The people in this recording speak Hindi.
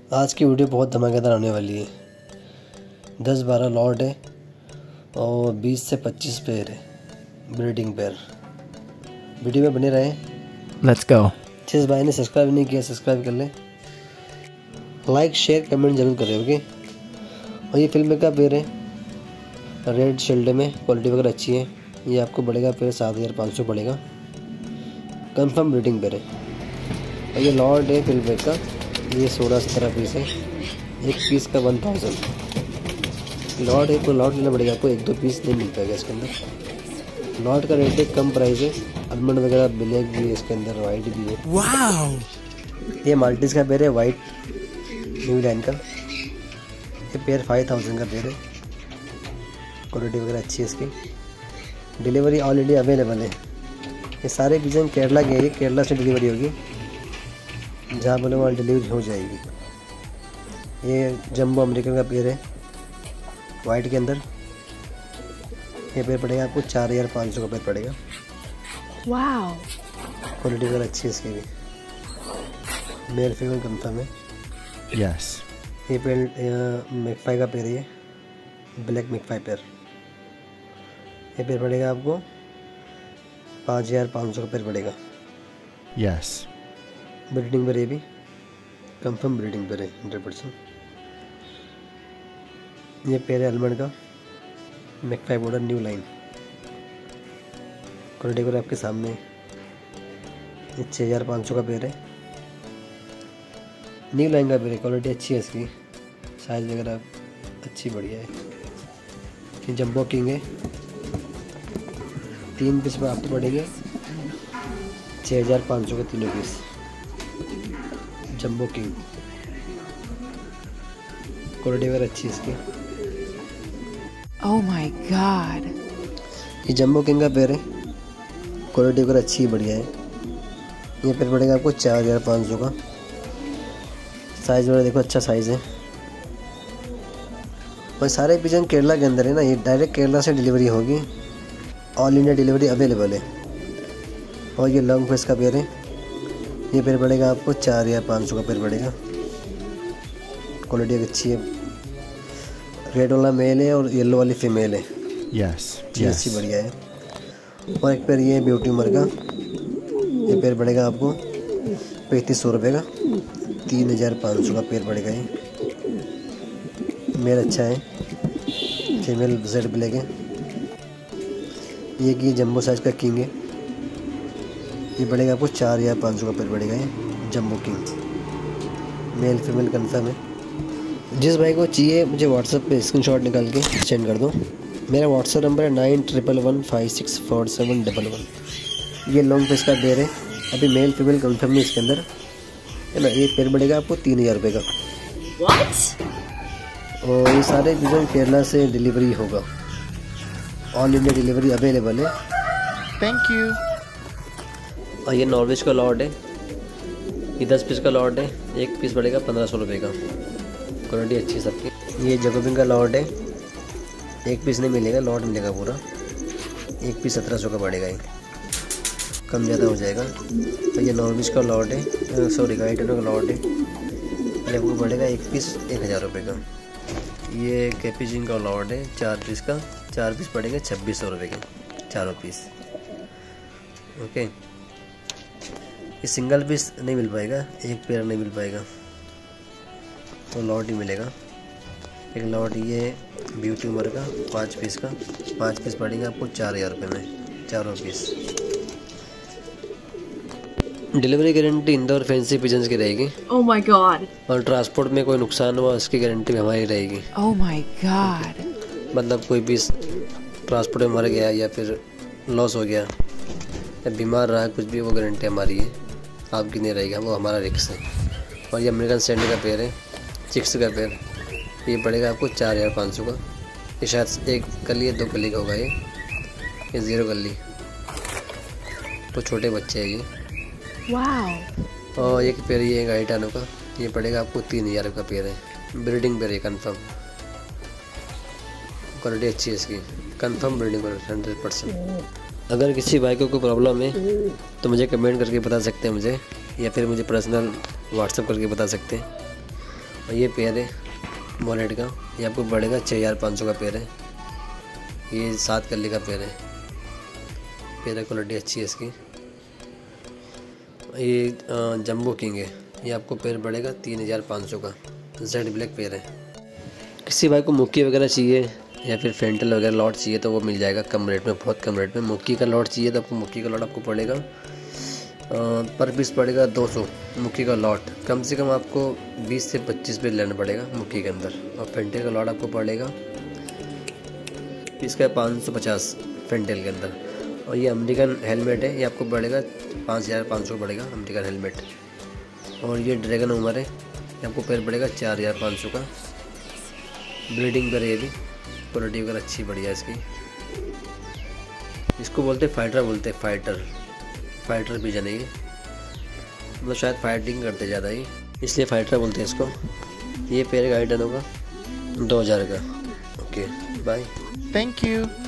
आज की वीडियो बहुत धमाकेदार आने वाली है। 10-12 लॉट है और 20 से 25 पेयर है, ब्रीडिंग पेयर। वीडियो में बने रहे। Let's go. जिस भाई ने सब्सक्राइब नहीं किया सब्सक्राइब कर ले, लाइक शेयर कमेंट जरूर करें, ओके। और ये फिल्म का पेयर है, रेड शील्ड में, क्वालिटी वगैरह अच्छी है। ये आपको पड़ेगा पेयर 7500 पड़ेगा, कंफर्म ब्रीडिंग पेयर है। और ये लॉट है फिल्म का, ये 16-17 पीस है, एक पीस का 1000 लॉट है। तो लॉट लेना पड़ेगा आपको, 1-2 पीस नहीं मिल पाएगा इसके अंदर। लॉट का रेट है, कम प्राइस है। आलमंड वगैरह ब्लैक भी है इसके अंदर, वाइट भी है। वाओ! ये माल्टीज का पेयर है, वाइट न्यू लाइन का। ये पेयर 5000 का पेयर है, क्वालिटी वगैरह अच्छी है इसकी। डिलीवरी ऑल इंडिया अवेलेबल है। ये सारे पिजन केरला के है, केरला से डिलीवरी होगी, जहाँ बोले वहाँ डिलीवरी हो जाएगी। ये जंबो अमेरिकन का पेयर है, वाइट के अंदर। ये पेयर पड़ेगा आपको 4500 का पेयर पड़ेगा। वाओ! क्वालिटी वगैरह अच्छी है इसकी भी, मेल फीमेल कंफर्म है। यस। ये पेयर मैकपाई का पेयर है, ब्लैक मैकपाई पेयर। ये पेयर पड़ेगा आपको 5500 का पेयर पड़ेगा। यस। ब्रीडिंग पेयर, ये भी कंफर्म ब्रीडिंग पेयर है 100%। ये पेयर है आलमंड का, magpie border new line. Quality पर आपके सामने। ये 6500 का पेयर है, न्यू लाइन का पेयर है। क्वालिटी अच्छी है इसकी, साइज वगैरह अच्छी बढ़िया है। ये जंबो किंग है, 3 पीस में आपको पड़ेंगे 6500 के तीनों पीस। जंबो किंग, क्वालिटी वगैरह अच्छी है इसकी। Oh my God! ये जंबो किंग का पेयर है, क्वालिटी वगैरह अच्छी है, बढ़िया है। ये पेयर पड़ेगा आपको 4500 का। साइज वगैरह देखो, अच्छा साइज़ है। और सारे पिजन केरला के अंदर है ना, ये डायरेक्ट केरला से डिलीवरी होगी, ऑल इंडिया डिलीवरी अवेलेबल है। और ये लॉन्ग फेस का पेयर है, ये पेयर पड़ेगा आपको 4500 का पेयर पड़ेगा। क्वालिटी अच्छी है। रेड वाला मेल है और येलो वाली फीमेल है। यस। अच्छी बढ़िया है। और एक पेयर ये ब्यूटी उमर का, ये पेयर पड़ेगा आपको 3500 रुपये का। 3500 का पेयर पड़ेगा। ये मेल अच्छा है, फीमेल जेड ब्लैक है। ये की जंबो साइज का किंग है, ये पड़ेगा आपको 4500 का पेयर पड़ेगा। ये jumbo king, male female confirm है। जिस भाई को चाहिए मुझे व्हाट्सएप पे स्क्रीनशॉट निकाल के सेंड कर दो। मेरा व्हाट्सएप नंबर है 9111564711। ये लॉन्ग फेस का पेयर है, अभी मेल फीमेल कंफर्म है इसके अंदर, है ना। ये पेयर पड़ेगा आपको 3000 रुपये का। What? और ये सारे पिजन केरला से डिलीवरी होगा, ऑल इंडिया डिलीवरी अवेलेबल है। Thank you. और ये नॉर्वेज का लॉट है, ये 10 पीस का लॉट है, एक पीस पड़ेगा 1500 रुपये का। क्वालिटी अच्छी सबकी। ये जकोबिन का लॉट है, एक पीस नहीं मिलेगा, लॉट मिलेगा पूरा। एक पीस 1700 का पड़ेगा, ये कम ज़्यादा हो जाएगा। और ये नॉर्वेज का लॉट है, सॉरी गाइटनो का लॉट है, ये आपको पड़ेगा एक पीस 1000 रुपये का। ये कैपिचिन का लॉट है, 4 पीस का, 4 पीस पड़ेंगे 2600 रुपये के, चारों पीस, ओके। ये सिंगल पीस नहीं मिल पाएगा, एक पेयर नहीं मिल पाएगा, तो लॉट ही मिलेगा। एक लॉट ये ब्यूटी उमर का 5 पीस का, 5 पीस पड़ेंगे आपको 4000 रुपये में, चारों piece. Delivery guarantee Indore fancy pigeons की रहेगी। Oh my God! और ट्रांसपोर्ट में कोई नुकसान हुआ उसकी गारंटी भी हमारी रहेगी। Oh my God! मतलब कोई पीस ट्रांसपोर्ट में मर गया या फिर लॉस हो गया या बीमार रहा, कुछ भी, वो गारंटी हमारी है, आपकी नहीं रहेगी, वो हमारा रिस्क है। और ये अमेरिकन सैंडी का पेयर है, चिक्स का पेयर, ये पड़ेगा आपको 4500 का। ये शायद 1 कली या 2 कली का होगा। ये 0 कली, तो छोटे बच्चे हैं ये। Wow! और एक पेयर ये गाइटानो का, ये पड़ेगा आपको 3000 का पेयर है, ब्रीडिंग पेयर है कंफर्म। क्वालिटी अच्छी है इसकी, कंफर्म ब्रीडिंग पेयर 100%। अगर किसी भाई को कोई प्रॉब्लम है तो मुझे कमेंट करके बता सकते हैं मुझे, या फिर मुझे पर्सनल व्हाट्सएप करके बता सकते हैं। और ये पेयर है मोनेट का, ये आपको पड़ेगा 6500 का पेयर है। ये 7 कली का पेयर है, पेयर क्वालिटी अच्छी है इसकी। ये जंबो किंग है, ये आपको पेयर पड़ेगा 3500 का, जेड ब्लैक पेयर है। किसी भाई को मुक्की वगैरह चाहिए या फिर फेंटल वगैरह लॉट चाहिए तो वो मिल जाएगा कम रेट में, बहुत कम रेट में। मुक्की का लॉट चाहिए तो आपको मुक्की का लॉट आपको पड़ेगा पर पीस पड़ेगा 200 मुक्की का लॉट। कम से कम आपको 20 से 25 पीस लेना पड़ेगा मुक्की के अंदर। और फेंटल का लॉट आपको पड़ेगा पीस का 550 फेंटल के अंदर। और ये अमेरिकन हेलमेट है, ये आपको पड़ेगा 5500 पड़ेगा अमेरिकन हेलमेट। और ये ड्रैगन उमर है, ये आपको पेयर पड़ेगा 4500 का। ब्रीडिंग पर ये भी क्वालिटी वगैरह अच्छी बढ़िया इसकी। इसको बोलते फाइटर, बोलते फाइटर पिजन है ये, मतलब शायद फाइटिंग करते ज़्यादा ही इसलिए फाइटर बोलते हैं इसको। ये पेयर गाइड डन होगा 2000 का। Okay bye. Thank you.